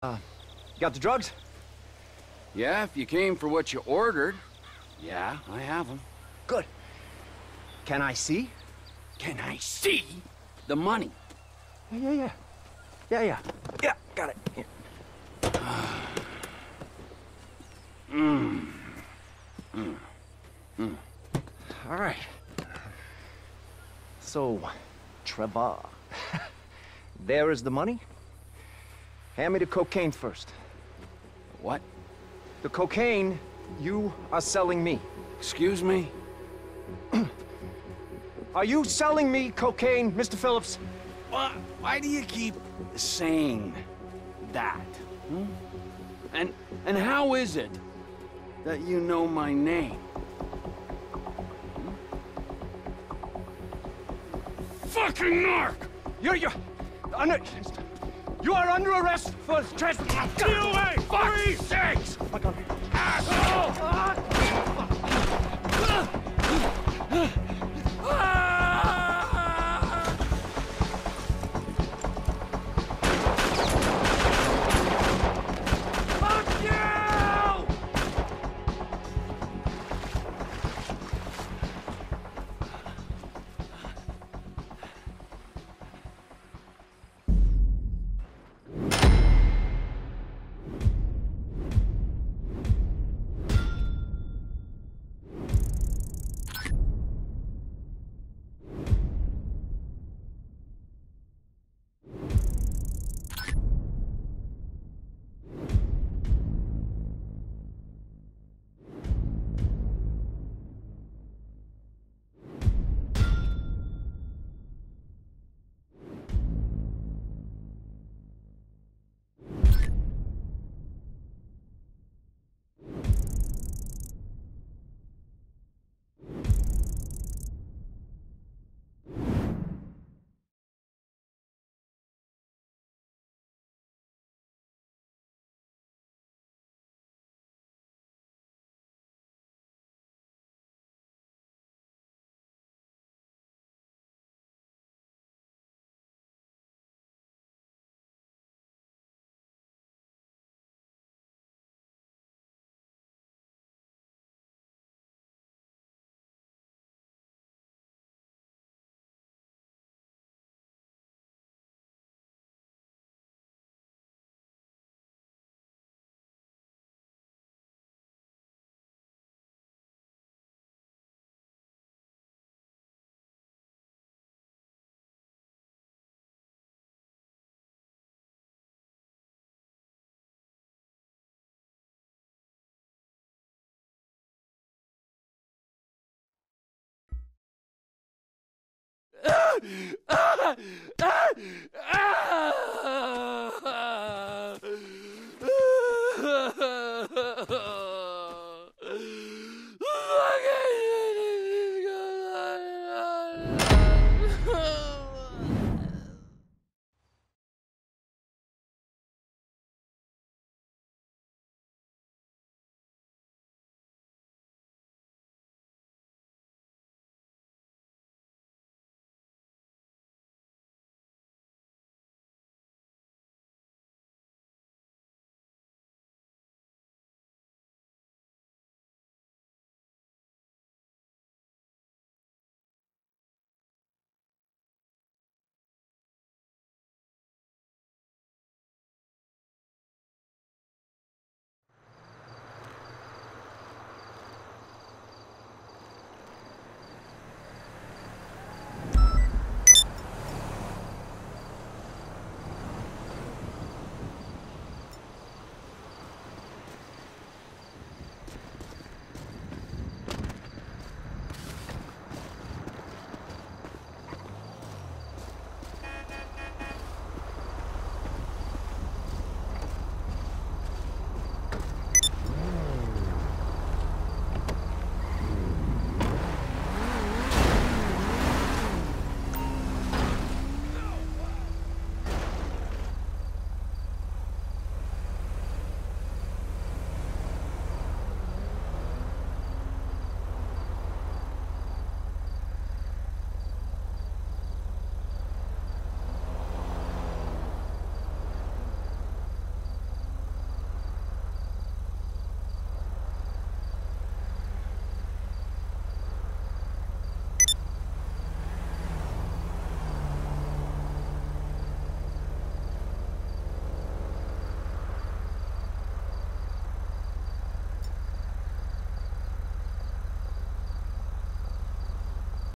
Got the drugs? Yeah, if you came for what you ordered. Yeah, I have them. Good. Can I see? Can I see the money? Yeah. Yeah, got it. Here. All right. So, Trevor, there is the money. Hand me the cocaine first. What? The cocaine you are selling me. Excuse me? Are you selling me cocaine, Mr. Phillips? Why do you keep saying that? Hmm? And how is it that you know my name? Fucking narc! You are under arrest for trespassing. Get away! Fuck's sakes! Oh my God. Asshole! Fuck you!